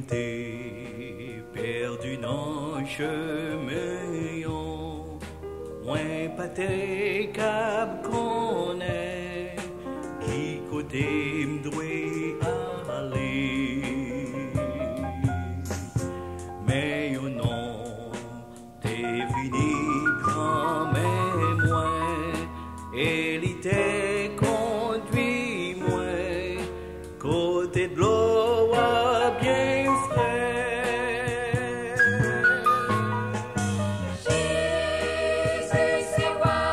t'es perdu dans le chemin, moins pas t'es cap qu'on est, qui côté m'doué aller. Mais au non, t'es fini grand mais moins, et l'ité conduit moins, côté de l'eau à bien frais. Jésus c'est roi,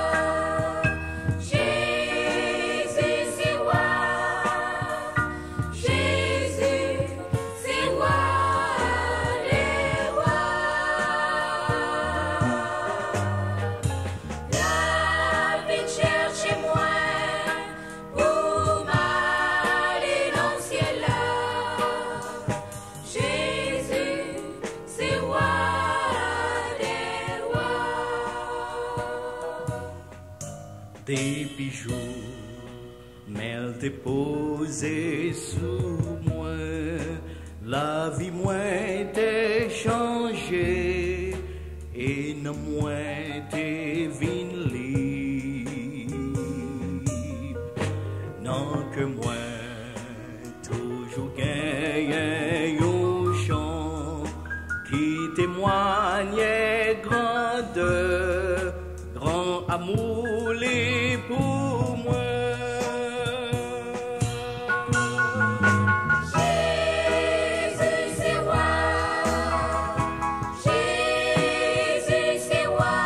Jésus c'est roi, Jésus c'est roi des rois. La vie cherche moi pour m'aller dans le ciel là. Jésus c'est roi des rois. Des bijoux, mêle déposés sous moi, la vie moins t'est changée, et non moins t'es vin libre. Non que moi, toujours gagne au chant, qui témoigne grandeur, grand amour les pour moi. Jésus c'est roi, Jésus c'est roi,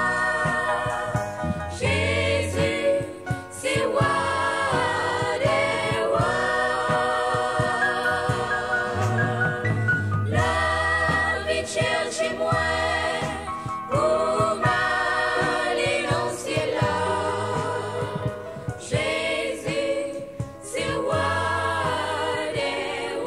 Jésus c'est roi des rois. La vie cherche moi pour m'aller dans le ciel là. Jésus c'est roi des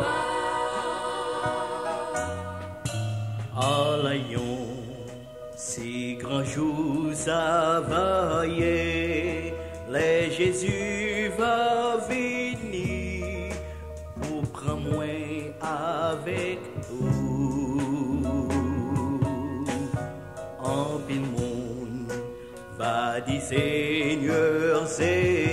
rois. Allions, si grands jours à veiller, les Jésus va venir pour prendre moi avec vous. En pile monde va dire Seigneur, c'est